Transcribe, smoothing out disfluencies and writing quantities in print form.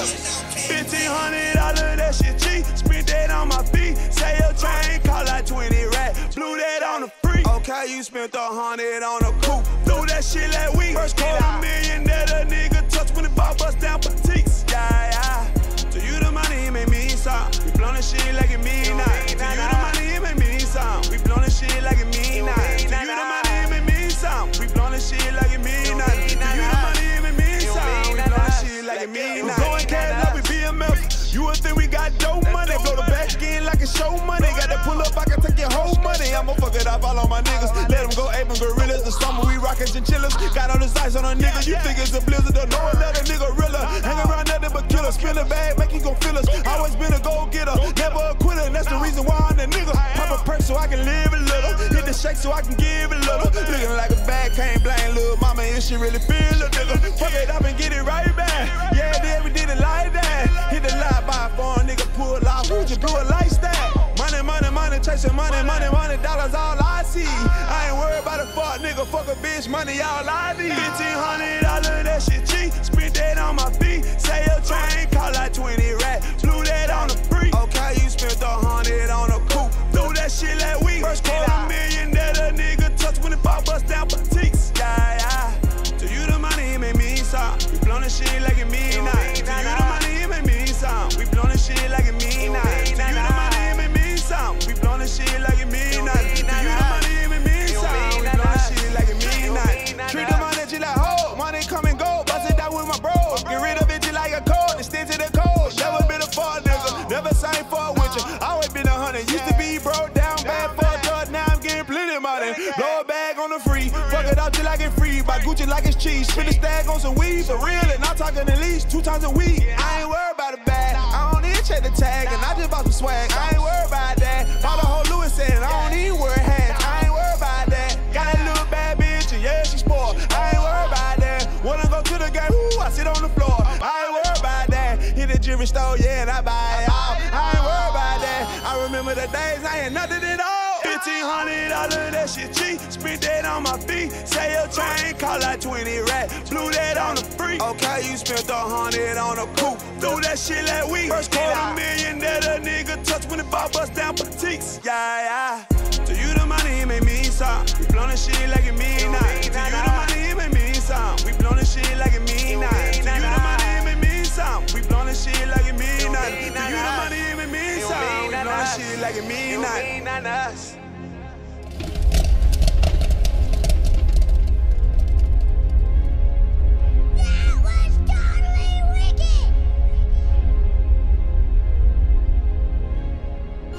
$1,500, that shit cheap. Spent that on my feet. Say your chain, call like 20 racks. Blew that on the free. Okay, you spent 100 on a coupe. Threw that shit like we. First $250,000 that a nigga touch when the ball bust down petites. Yeah, yeah. To you the money, it make me something. We blowin' that shit like it mean nothing. To you the money, it make me something. We blowin' that shit like it mean nothing. To you the money, it make me something. We blowin' that shit like it mean nothing. To you the money, it make me something. We blowin' that shit like it mean nothing. We going cash up with BMF. You would think we got dope money. Blow the back in like a show money. Got that pull up, I can take your whole money. I'ma fuck it up all on my niggas. Let them go ape and gorillas. The summer we rockin' chinchillas. Got all this ice on a nigga. You think it's a blizzard. Don't know another nigga realer. Hang around nothing but killer. Spin a bag, make you gon' feel us. Always been a go-getter. Never a quitter. And that's the reason why I'm the nigga. Pop a perk so I can live a little. Hit the shake so I can give a little. Looking like a bag, can't blame little mama. And she really feel a nigga. Fuck it up and get it right back. Yeah, then we did it like that. Hit the light by a foreign nigga. Pull off, who just blew a light stack? Money, money, money, chasing money, money, money, dollars all I see. I ain't worried about a fuck nigga, fuck a bitch, money all I need. $1,500, that shit cheap. Spent that on my feet. Say your chain, call like 20 racks. Blew that on the free. Okay, you spent 100 on a coupe. Threw that shit like we. First $250,000 that a nigga touch when the ball bust down petites. Yeah, yeah. To you the money, it make me something. We blowin' that shit like it mean nothing. To you the money, it make me something. We blowin' that shit like it mean nothing. To you the money, it make me something. We blowin' that shit like it mean nothing. To you the money, it make me something. We blowin' that shit like it mean nothing. Treat the money just like hoe. Money come and go. Bust it down with my bros. Get rid of it just like a code. Extend to the code. Never been a fuck nigga. Never sang for a winter. Always been 100. Used to be broke down bad for a thug. Now I'm getting plenty money. Blow a bag on the free. Fuck it up till I get free. Buy Gucci like it's cheese. Spin a stag on some weed. For real, and I'm talking at least 2 times a week. I ain't worried about a bag. I don't even check the tag. And I just bought some swag. I ain't worried about that. Bought a whole Louis set. I don't even wear hats. I ain't worried about that. Got that little bad bitch. And yeah, she sport. I ain't worried about that. Wanna go to the game. Ooh, I sit on the floor. I ain't worried about that. Hit the jewelry store. Yeah, and I buy it all. I ain't worried about that. I remember the days I ain't nothing at all. $1,500, that shit cheap. Spent that on my feet. Say your chain, call like 20 racks. Blew that on the free. Okay, you spent 100 on a coupe. Threw that shit like we. First $250,000 that a nigga touch when the ball bust down petites. Yeah, yeah. To you the money, it make me something. We blowin' that shit like it mean nothing. To you the money, it make me something. We blowin' that shit like it mean nothing. To you the money, it make me something. We blowin' that shit like it mean nothing. To you the money, it make me something. We blowin' that shit like it mean nothing.